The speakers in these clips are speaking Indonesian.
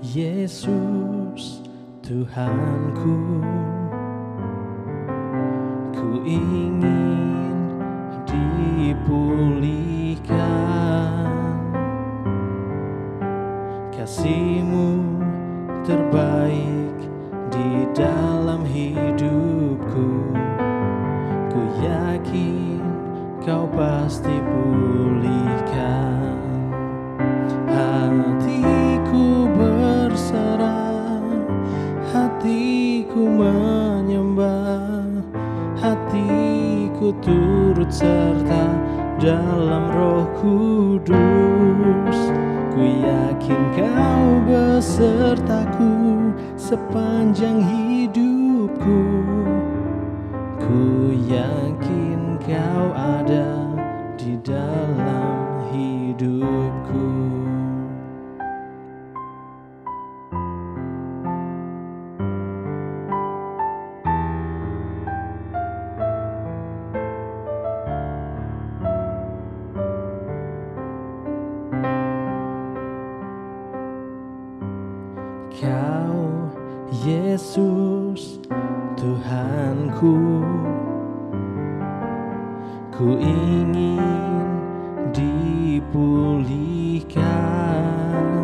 Yesus Tuhanku, ku ingin dipulihkan. Kasih-Mu terbaik di dalam hidupku. Ku yakin Kau pasti pulihkan. Hatiku berserah, hatiku menyembah, hatiku turut serta dalam Roh Kudus. Ku yakin Kau besertaku sepanjang hidupku. Ku yakin Kau ada di dalam hidupku. Kau Yesus Tuhanku, ku ingin dipulihkan.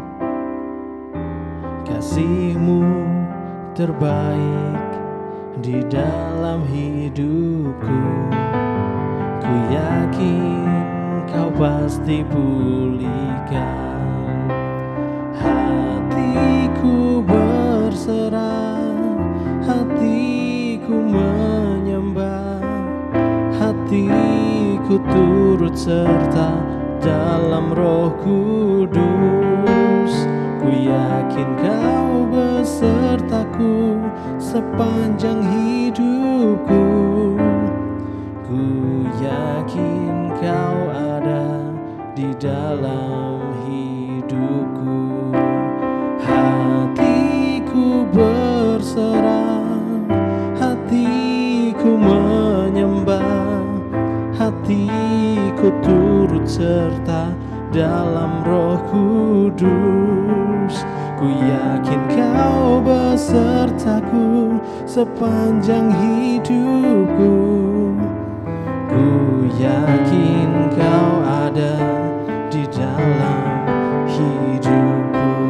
Kasih-Mu terbaik di dalam hidupku. Ku yakin Kau pasti pulihkan. Hatiku berserah, hatiku menyembah, hatiku turut serta dalam Roh Kudus. Ku yakin Kau besertaku sepanjang hidupku. Ku yakin Kau ada di dalam hidupku. Hatiku berserah, hatiku menyembah, hatiku turut serta dalam Roh Kudus. Ku yakin Kau besertaku sepanjang hidupku. Ku yakin Kau ada di dalam hidupku.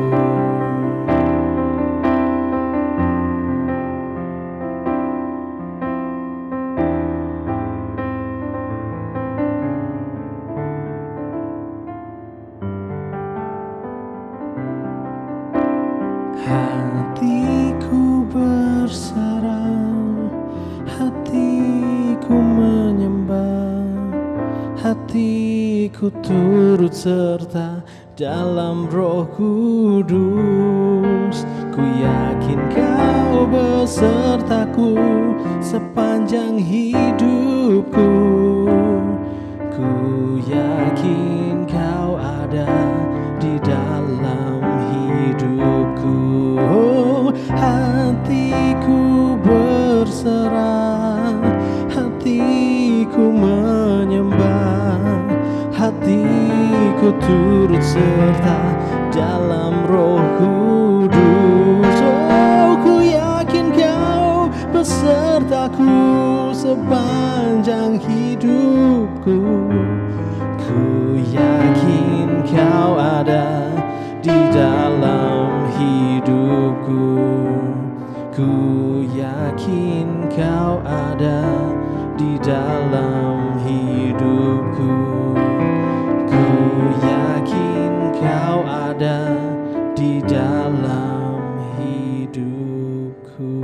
Hatiku berserah, hatiku menyembah, hatiku turut serta dalam Roh Kudus. Ku yakin Kau besertaku sepanjang hidupku. Ku yakin Kau ada di dalam hidupku. Oh, hatiku berserah, hatiku menyembah, hatiku turut serta dalam Roh Kudus. Oh, ku yakin Kau besertaku sepanjang hidupku. Ku yakin Kau ada di dalam hidupku. Ku yakin Kau ada di dalam hidupku. Ku yakin Kau ada di dalam hidupku.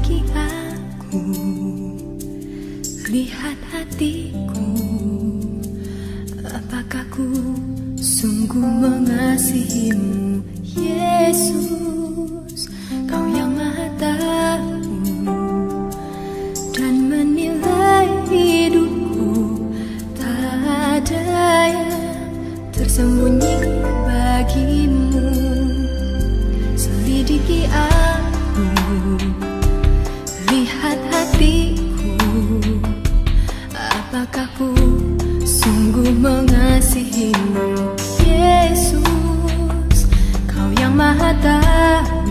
Selidiki aku, lihat hatiku, apakah ku sungguh mengasihimu, Yesus. Kau yang Maha Tahu dan menilai hidupku, tak ada yang tersembunyi bagimu. Selidiki aku, lihat hatiku, apakah ku sungguh mengasihimu, Yesus. Kau yang Maha Tahu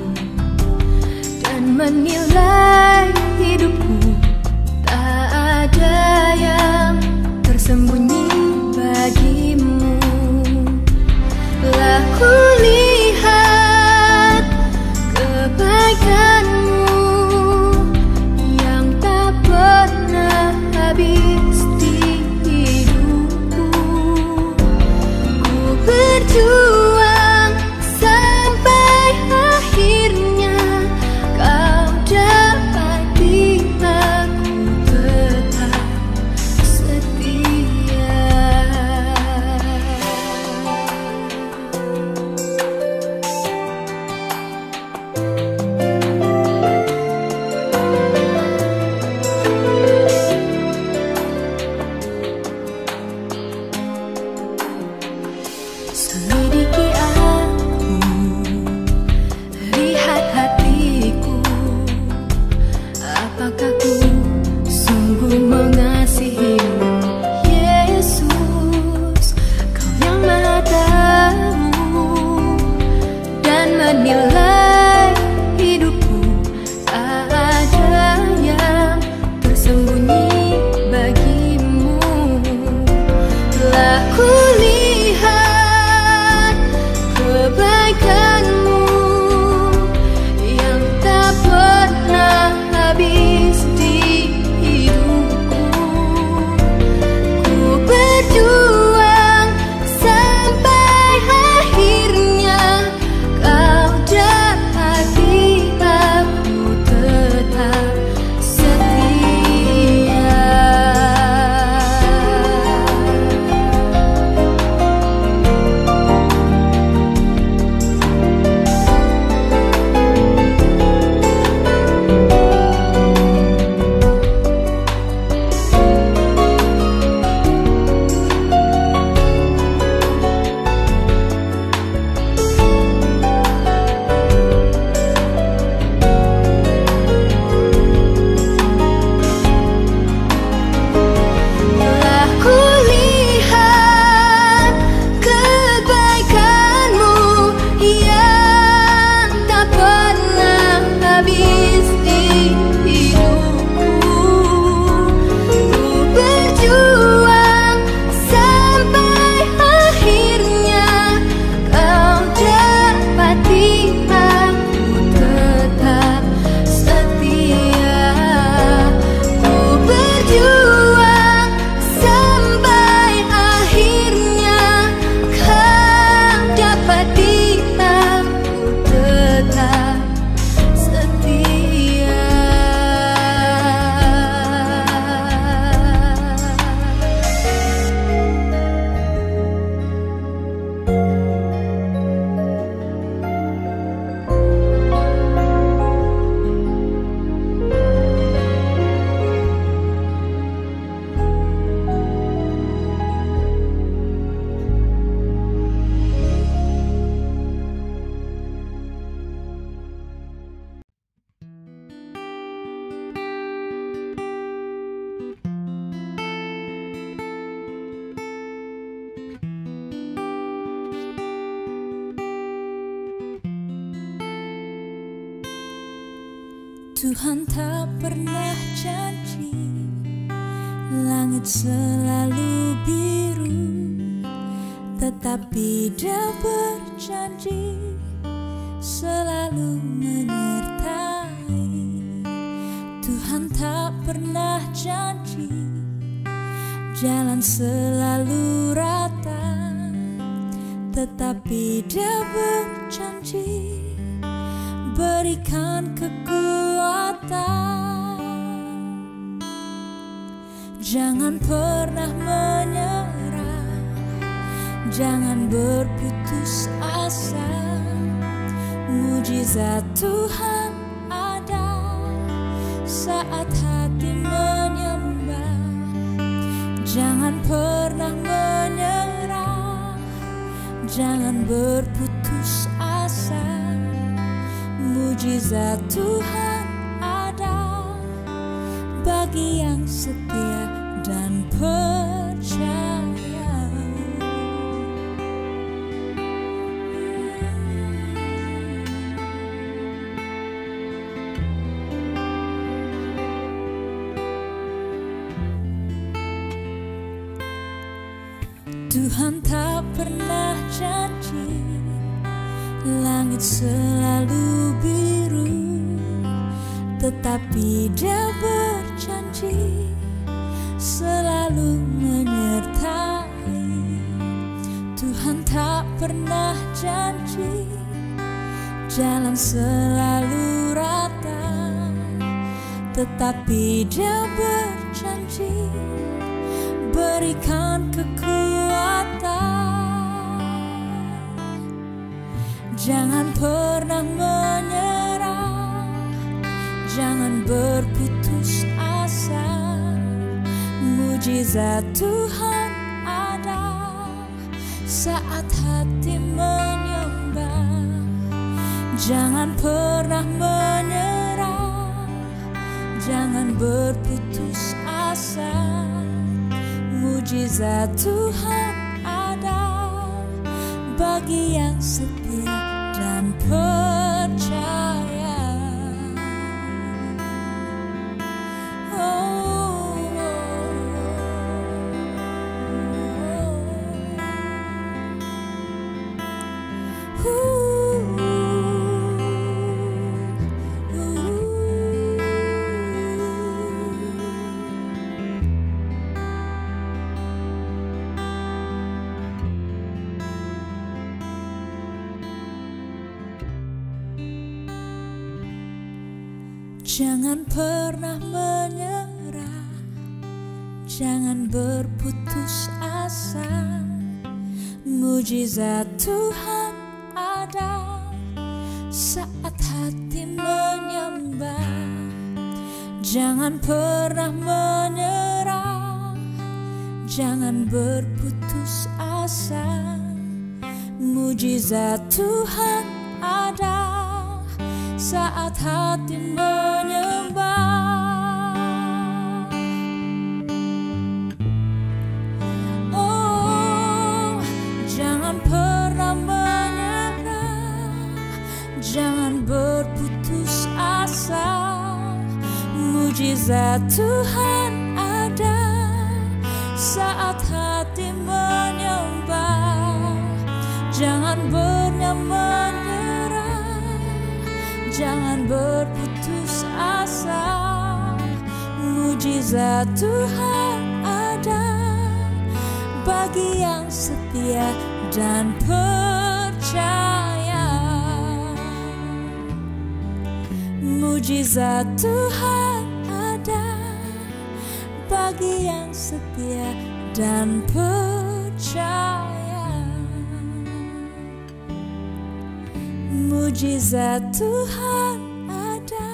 dan menilai hidupku, tak ada yang tersembunyi bagimu. Lah ku lihat kebaikanmu yang tak pernah habis di hidupku. Ku berjuang sampai akhirnya, kau dapati aku tetap setia. Selidiki aku, lihat hatiku, apakah ku sungguh mengasihimu, Yesus. Kau yang Maha Tahu dan menilai hidupku, tak ada yang tersembunyi bagimu. Lah ku lihat kebaikanmu yang tak pernah habis di hidupku. Ku berjuang sampai akhirnya, kau dapati aku tetap setia. Telah ku lihat kebaikanmu yang tak pernah habis di hidupku. Ku berjuang sampai akhirnya, kau dapati aku tetap setia. Ku berjuang sampai akhirnya, kau dapati aku tetap setia. Tuhan tak pernah janji langit selalu biru, tetapi Dia berjanji selalu menyertai. Tuhan tak pernah janji jalan selalu rata, tetapi Dia berjanji berikan kekuatan. Jangan pernah menyerah, jangan berputus asa. Mujizat Tuhan ada saat hati menyembah. Jangan pernah menyerah, jangan berputus asa. Mujizat Tuhan ada bagi yang setia dan percaya. Tuhan tak pernah janji langit selalu biru, tetapi Dia berjanji selalu menyertai. Tuhan tak pernah janji jalan selalu rata, tetapi Dia berjanji berikan kekuatan. Jangan pernah menyerah, jangan berputus asa. Mujizat Tuhan ada saat hati menyembah. Jangan pernah menyerah, jangan berputus asa. Mujizat Tuhan ada bagi yang setia dan percaya. Jangan pernah menyerah, jangan berputus asa. Mujizat Tuhan ada saat hati menyembah. Jangan pernah menyerah, jangan berputus asa. Mujizat Tuhan ada saat hati menyembah. Oh, jangan pernah menyerah, jangan berputus asa. Mujizat Tuhan ada saat hati menyembah. Jangan pernah menyerah, jangan berputus asa. Mujizat Tuhan ada bagi yang setia dan percaya. Mujizat Tuhan ada bagi yang setia dan percaya. Mujizat Tuhan ada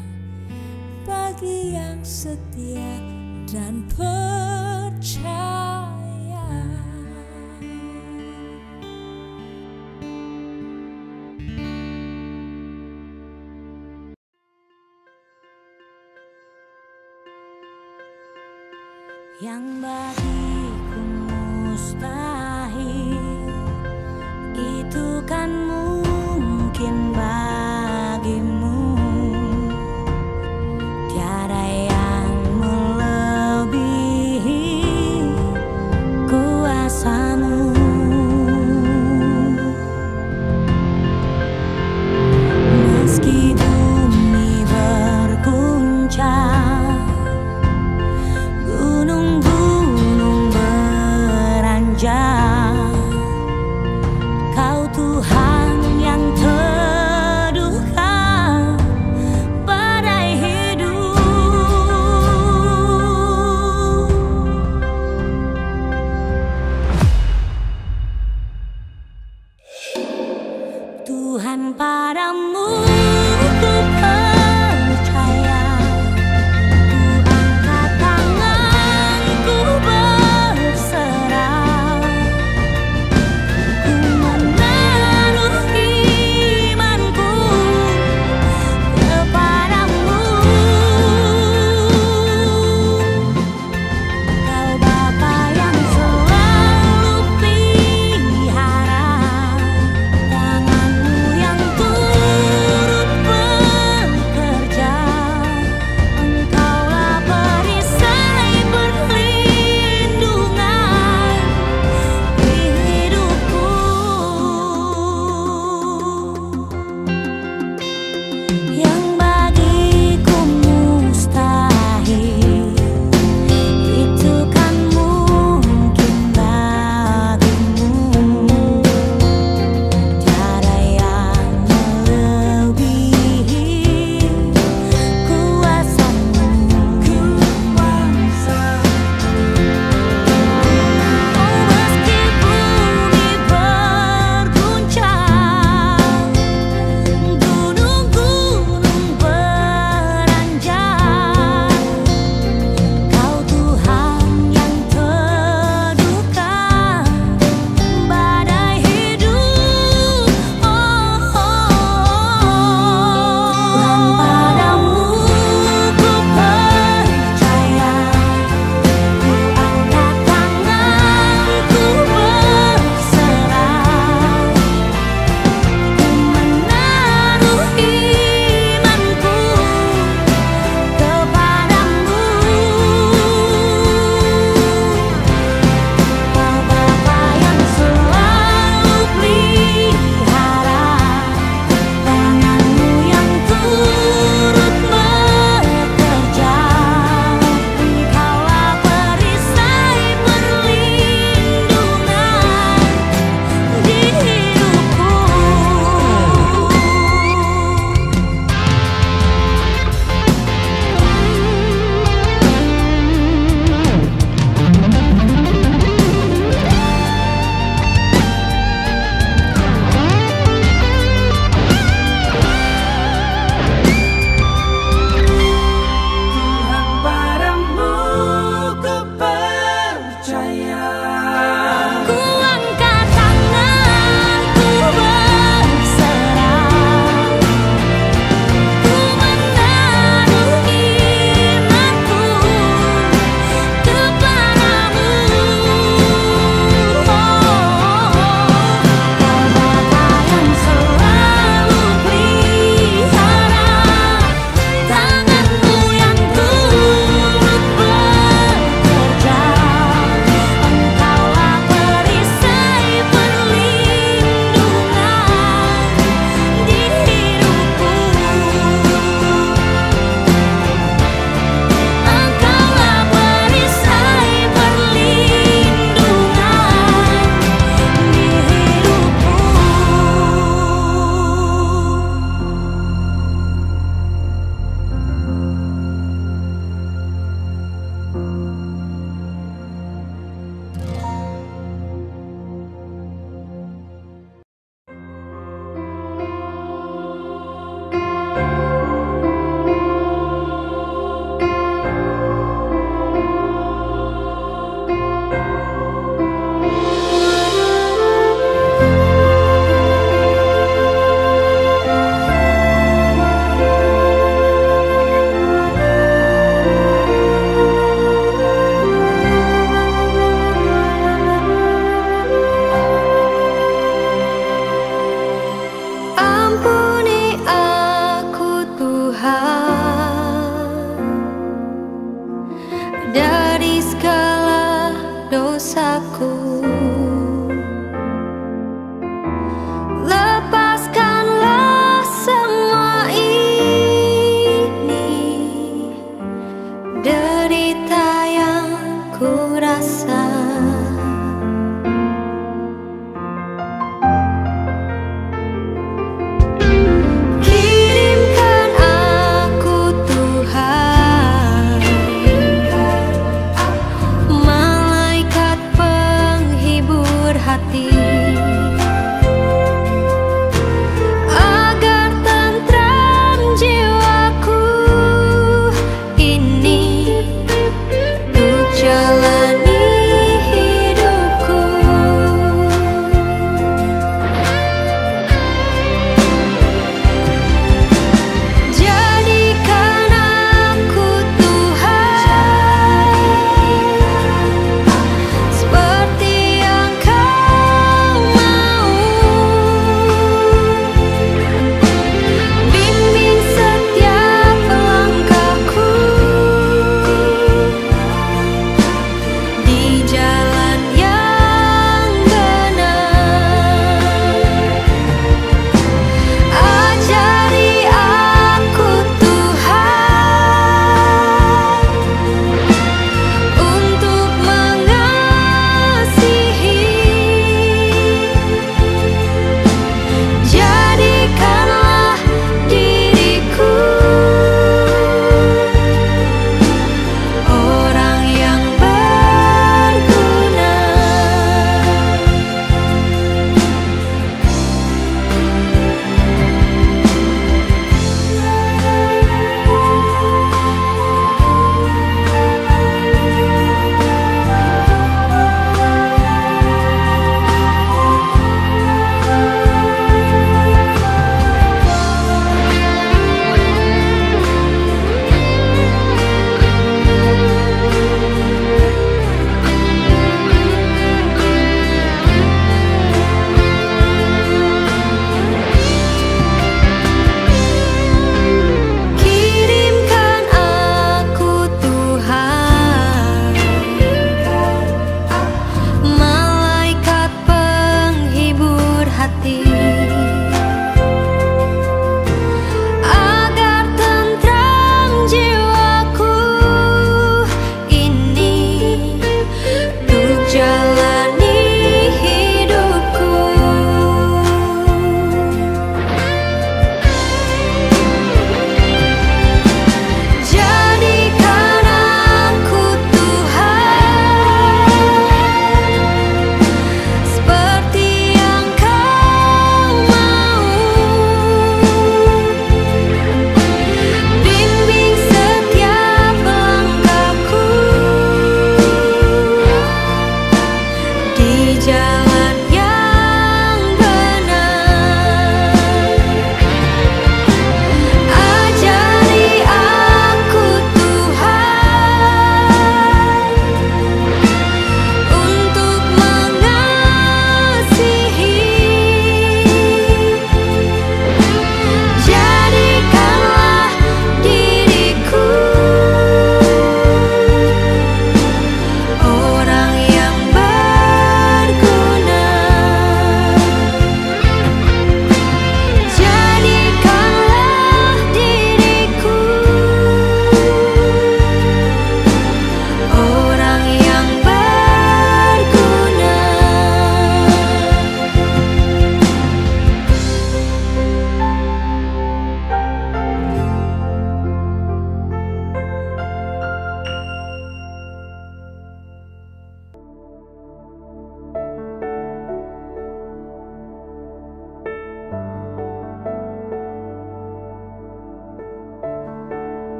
bagi yang setia dan percaya. Yang bagiku mustahil, itu kan mungkin bagimu. Tiada yang melebihi kuasamu. Meski bumi berguncang, gunung-gunung beranjak,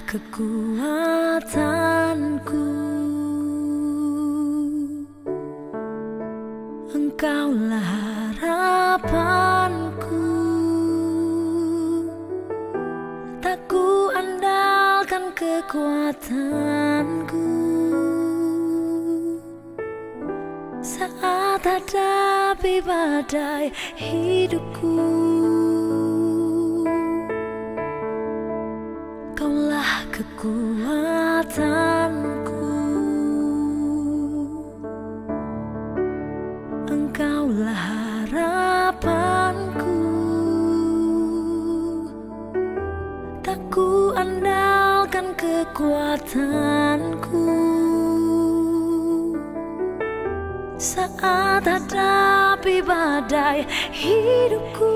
kekuatanku, Engkaulah harapanku. Tak ku andalkan kekuatanku saat hadapi badai hidupku. Kaulah kekuatanku, Engkaulah harapanku. Tak ku andalkan kekuatanku saat hadapi badai hidupku.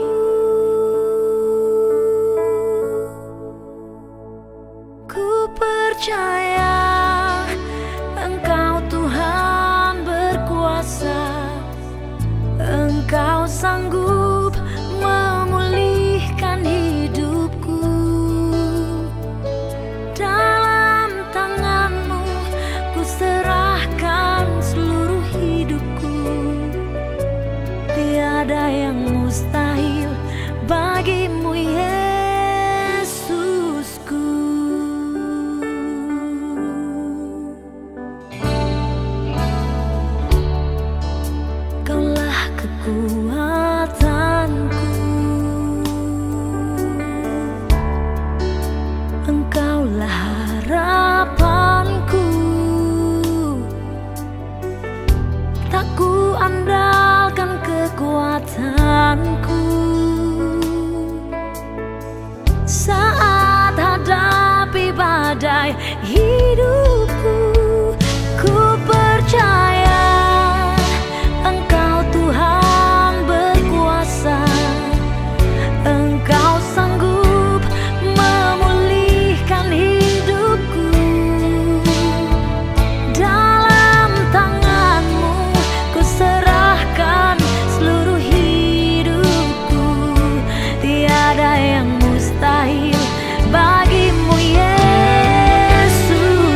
Ku percaya Engkau Tuhan berkuasa, Engkau sanggup memulihkan hidupku. Dalam tangan-Mu ku serahkan seluruh hidupku. Tiada yang mustahil bagimu, Yesusku. Kaulah kekuatanku, Engkaulah harapanku. Tak ku andalkan kekuatanku saat hadapi badai hidupku. Ku percaya Engkau Tuhan berkuasa, Engkau sanggup memulihkan hidupku. Dalam tangan-Mu ku serahkan seluruh hidupku. Tiada yang mustahil bagimu, Yesusku.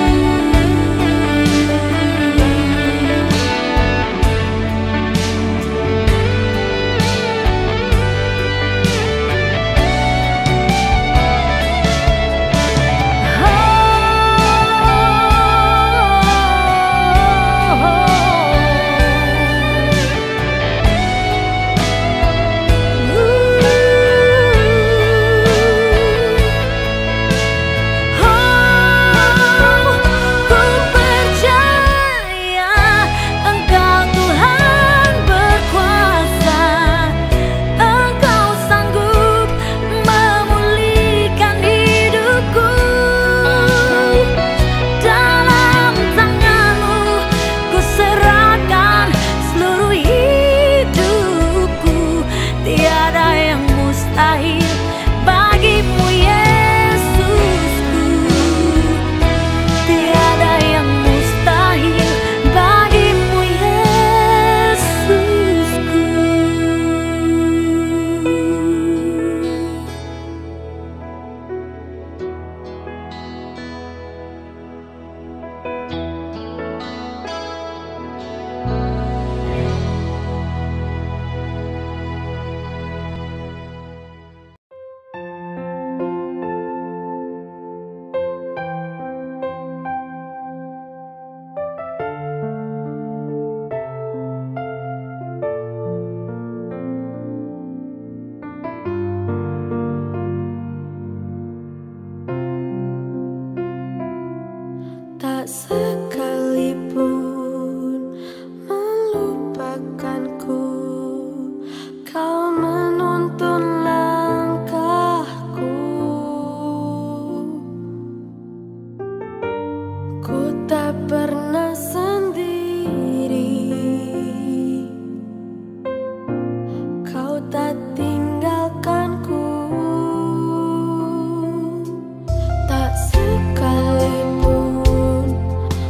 Tak sekalipun melupakanku, Kau menuntun langkahku. Ku tak pernah sendiri, Kau tak tinggalkanku. Tak sekalipun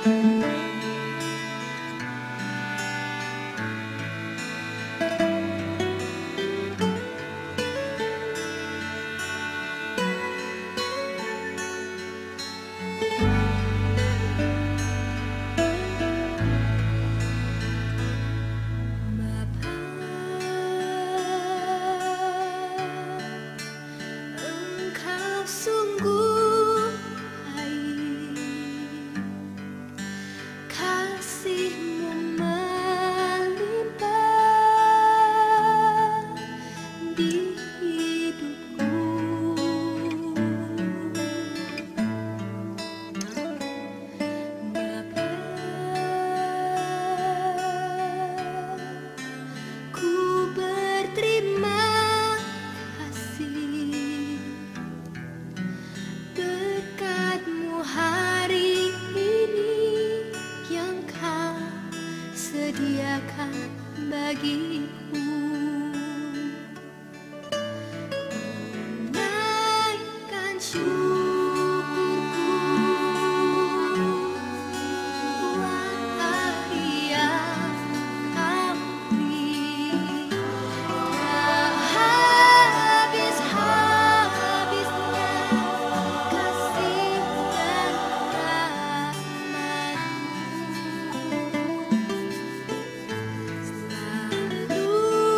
Selalu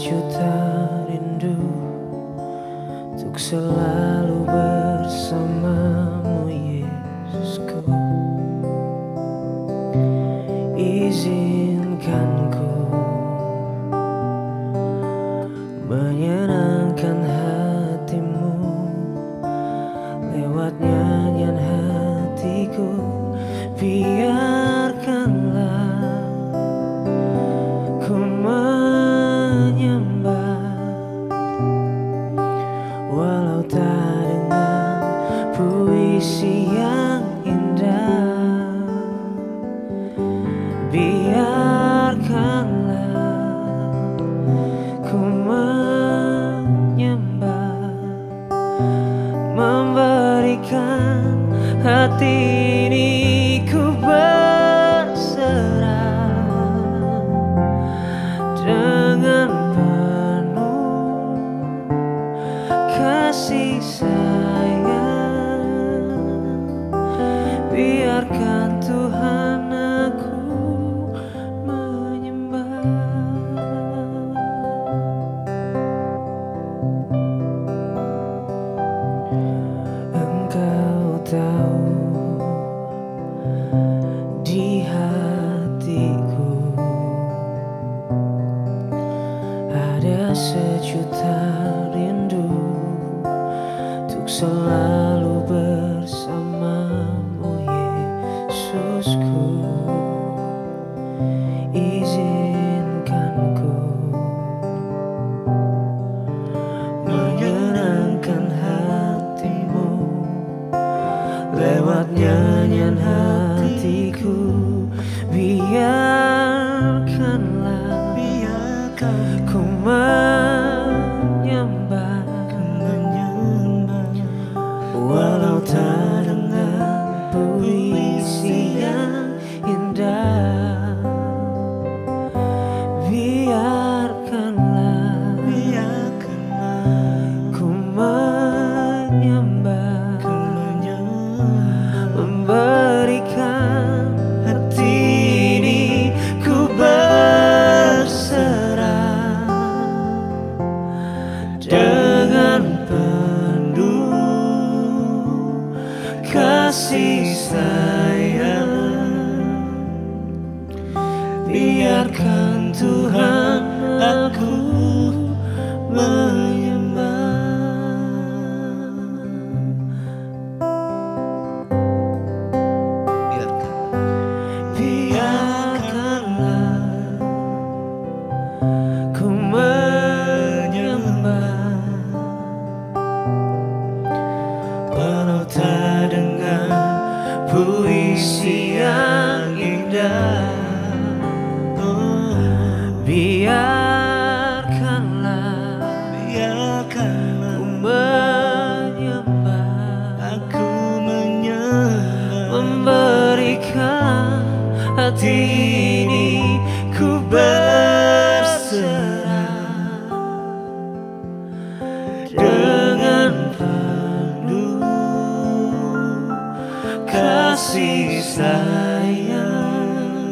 sejuta rindu untuk selalu bersamamu Yesusku. Izinkan ku menyenangkan hatimu lewat nyanyian hatiku. Biarkanlah ku menyembah walau tak dengan puisi yang indah. Biarkanlah ku menyembah, memberikan hati ini ku berserah dengan penuh kasih sayang. Biarkan Tuhan aku menyembah. Engkau tahu di hatiku ada sejuta rindu untuk selalu bersamamu Yesusku. Izinkan ku menyenangkan hatimu lewat nyanyian hatiku. Biarkanlah ku menyembah walau tak dengan puisi yang indah. Biarkanlah ku menyembah, memberikan hati ini ku berserah dengan penuh kasih sayang. Biarkan Tuhan aku menyembah. Biarkanlah ku menyembah walau tak dengan puisi yang indah. Biarkanlah ku menyembah, memberikan hati ini ku berserah dengan penuh kasih sayang.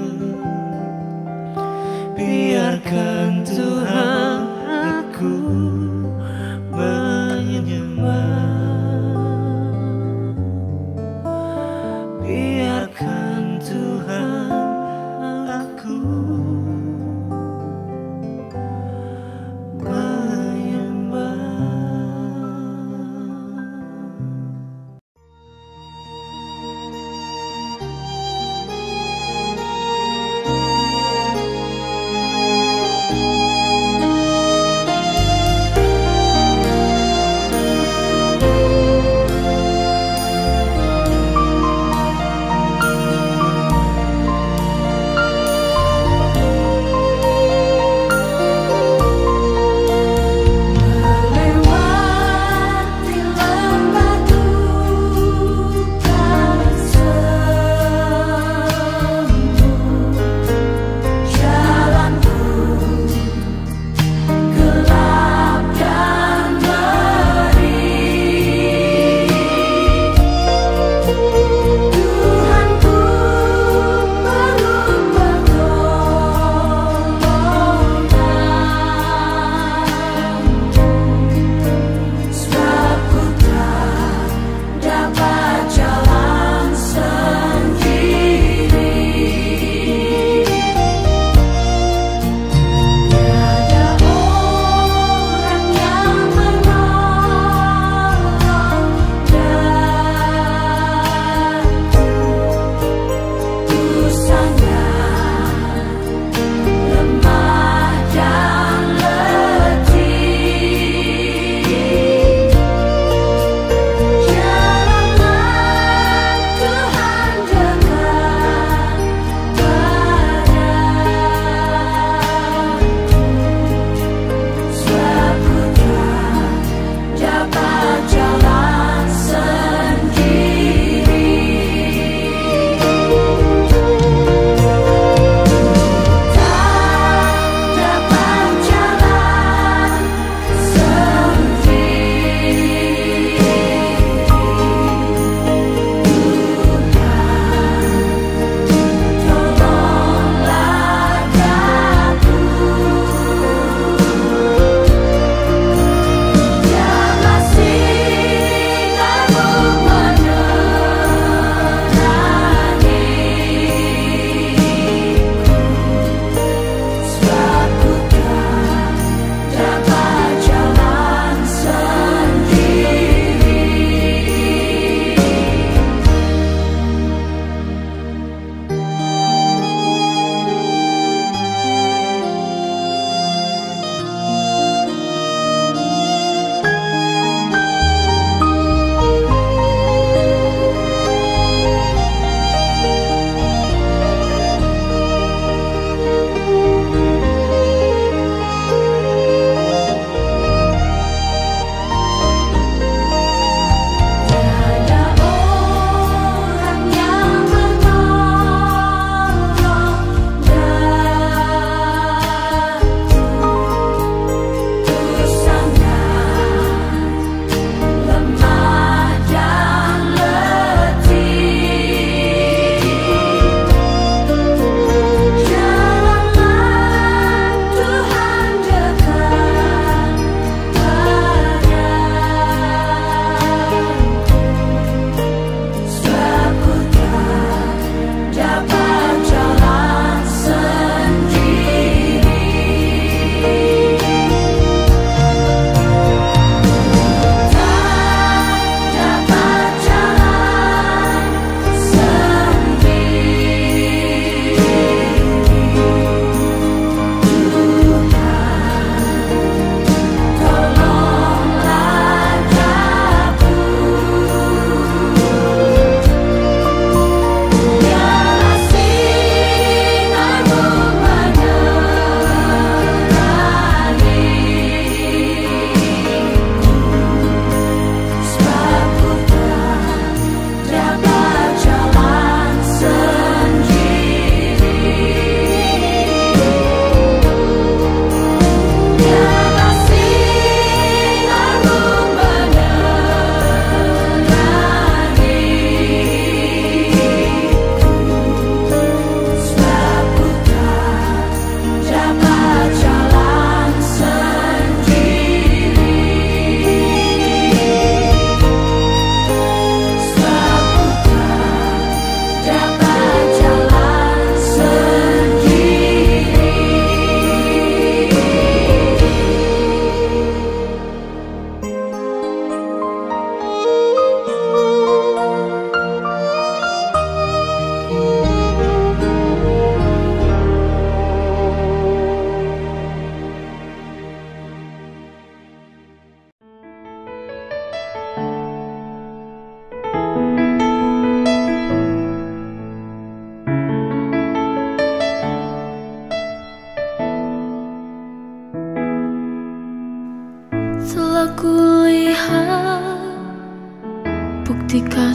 Biarkan Tuhan aku menyembah. Biarkan Tuhan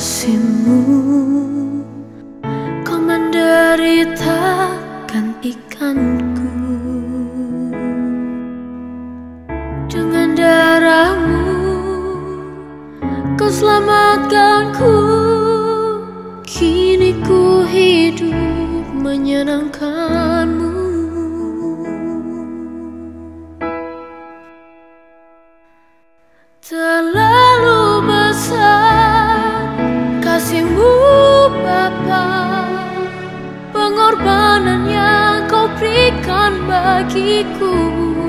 kasih-Mu, Kau menderita gantikanku. Dengan darah-Mu Kau selamatkanku. Kini ku hidup menyenangkan-Mu. Terlalu besar kasih-Mu Bapa, pengorbanan yang Kau berikan bagiku.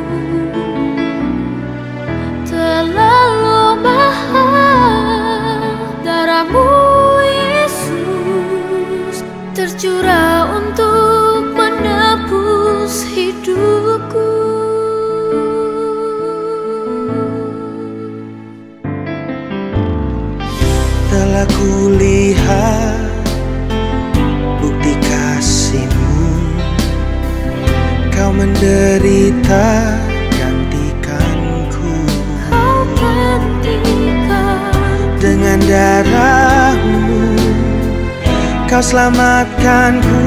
Terlalu mahal darah-Mu Yesus, tercurah untuk menebus hidupku. Telah kulihat bukti kasih-Mu, Kau menderita gantikanku. Kau gantikan Dengan darah-Mu Kau selamatkanku.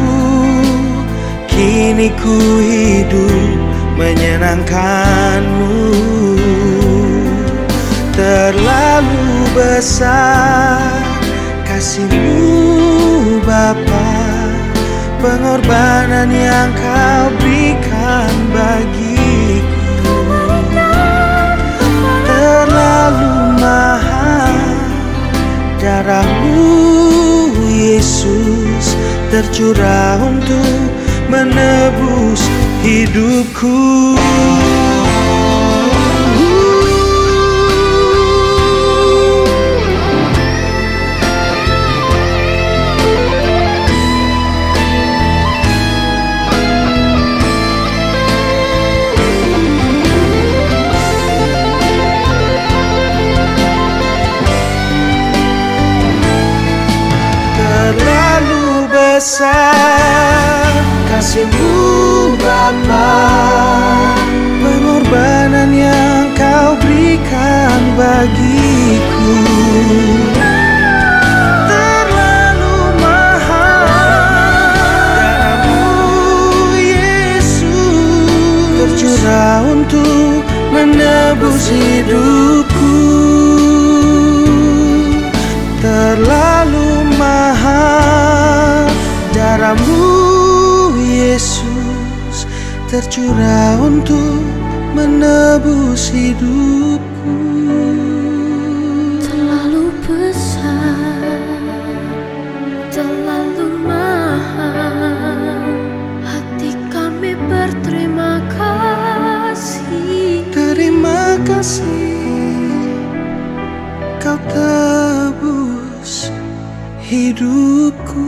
Kini ku hidup menyenangkan-Mu. Terlalu besar kasih-Mu Bapa, pengorbanan yang Kau berikan bagiku. Terlalu mahal darah-Mu Yesus, tercurah untuk menebus hidupku. Terlalu besar kasih-Mu Bapa, pengorbanan yang Kau berikan bagiku. Terlalu mahal darah-Mu Yesus, tercurah untuk menebus hidupku. Terlalu mahal darah-Mu Yesus, tercurah untuk menebus hidupku. terlalu besar, terlalu mahal. Hati kami berterima kasih. Terima kasih Kau tebus hidupku.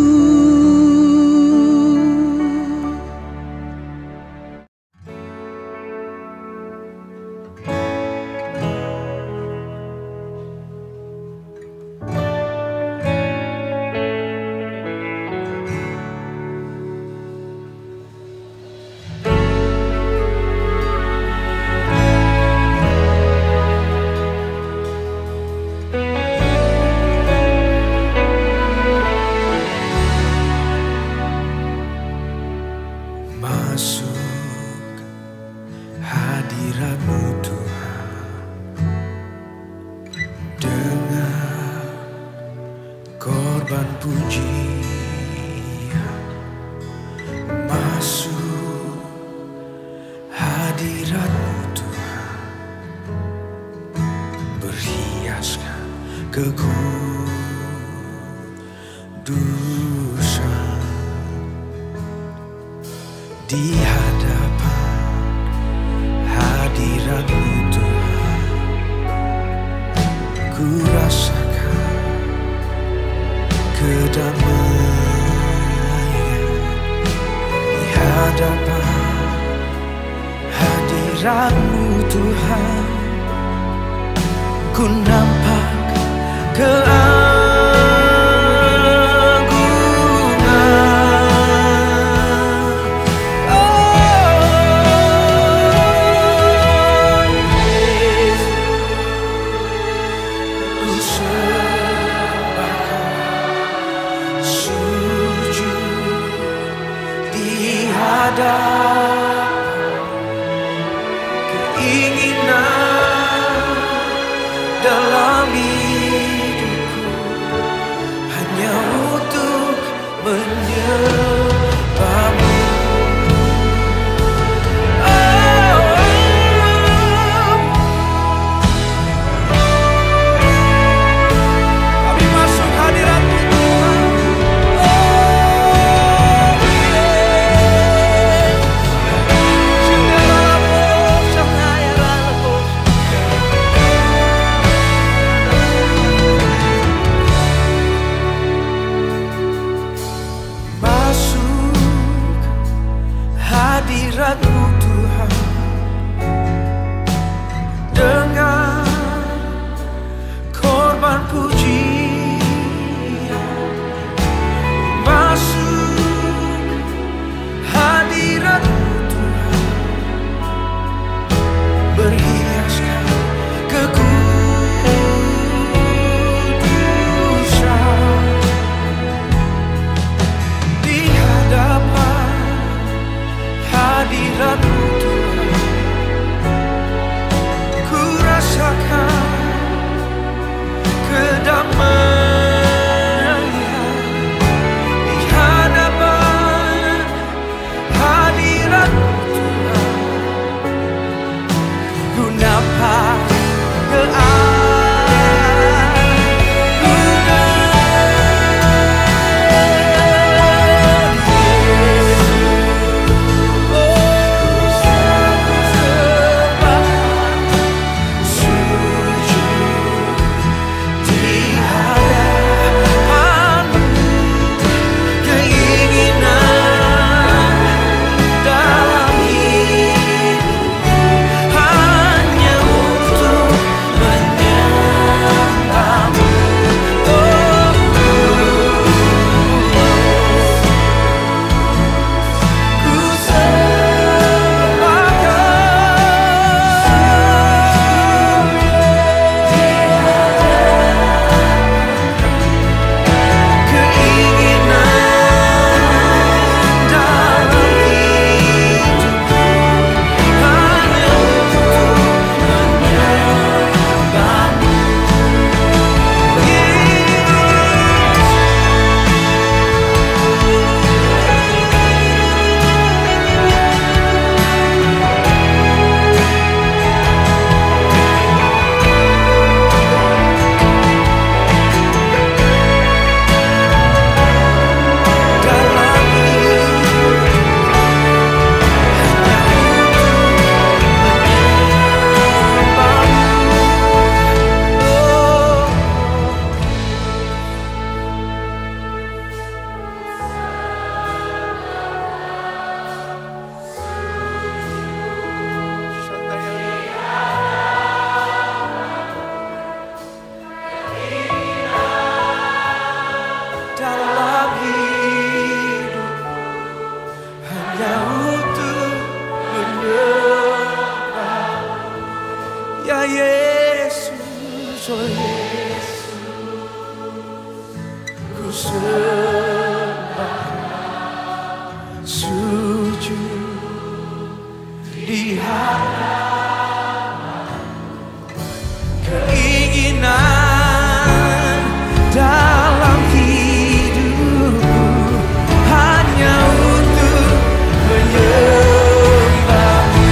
Masuk hadirat-Mu Tuhan, dengan korban pujian. Masuk hadirat-Mu Tuhan, berhiaskan kekudusan. Di hadapan hadirat-Mu Tuhan, ku rasakan kedamaian. Di hadapan hadirat-Mu Tuhan, ku nampak keagungan. hadapan, keinginan dalam hidupku hanya untuk menyembahmu. Hadirat-Mu Tuhan, dengan korban pujian, masuk hadirat-Mu Tuhan, berhiaskan kekudusan di hadapan hadirat-Mu Tuhan. Ku rasakan kedamaian di hadapan hadirat-Mu Tuhan. Ku nampak Yesus, oh Yesus, ku sembah, sujud di hadapan, keinginan dalam hidupku hanya untuk menyembahmu.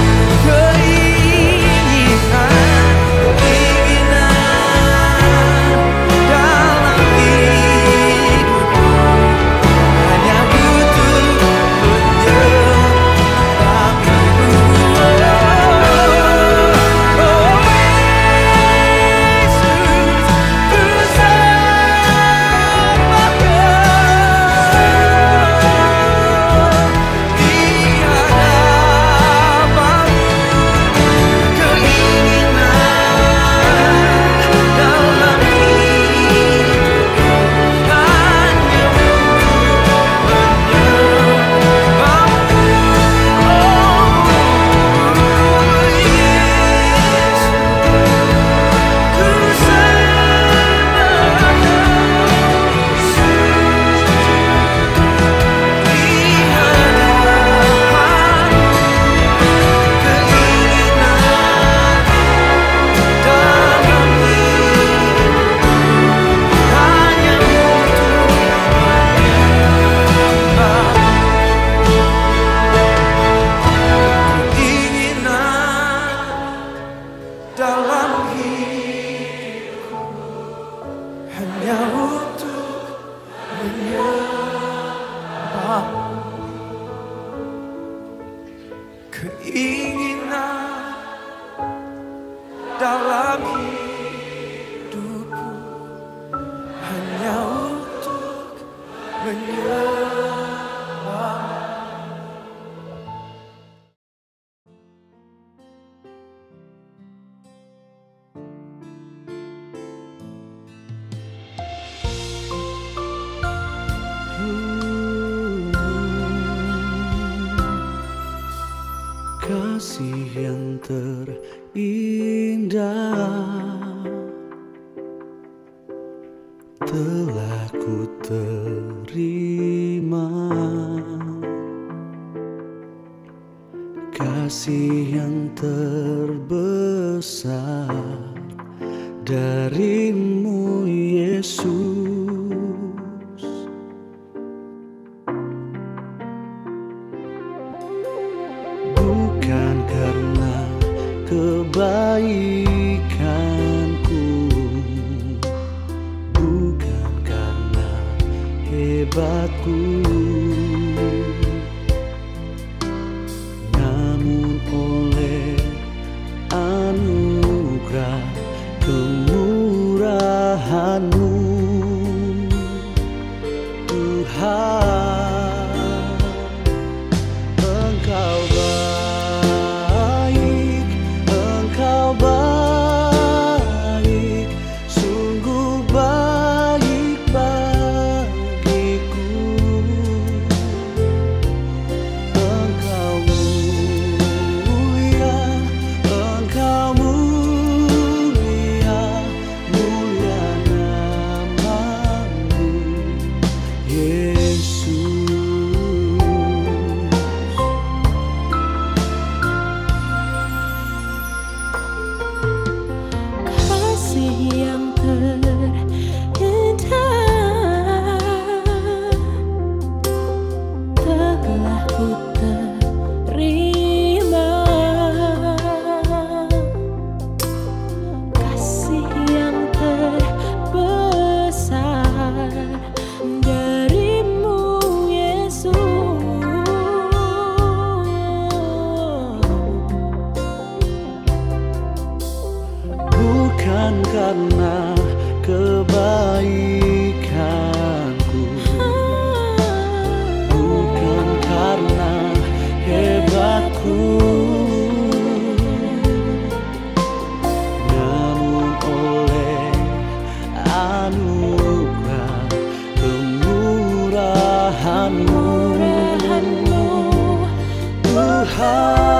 keinginan dalam hidupku hanya untuk menyembah. Kasih yang terindah telah ku terima, kasih yang terbesar darimu Yesus. Bukan karena kebaikanku, bukan karena hebatku, namun oleh anugerah kemurahan-Mu Tuhan. Bukan karena kebaikanku, bukan karena hebatku, namun oleh anugerah kemurahan-Mu Tuhan.